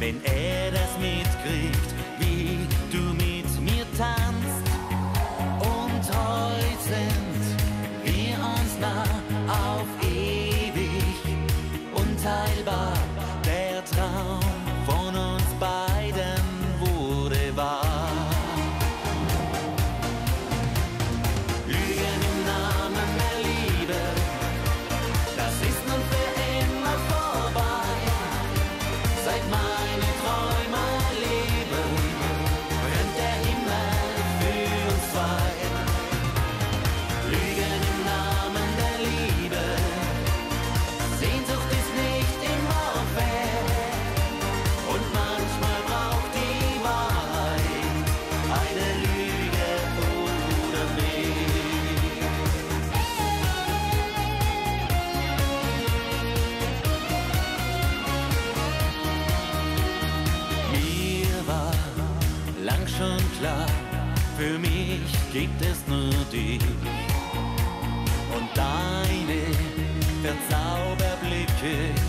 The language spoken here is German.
wenn er das mitkriegt, wie du mit mir tanzt. Und heute sind wir uns nah auf ewig, unteilbar. Der Traum von uns beiden wurde wahr. Lügen im Namen der Liebe, das ist nun für immer vorbei. Seit meine Träume leben, brennt der Himmel für uns zwei. Lügen im Namen der Liebe, Sehnsucht ist nicht immer fair. Und manchmal braucht die Wahrheit eine Lüge oder mehr. Mir war lang schon klar, für mich gibt es nur dich. Und deine Verzauberblicke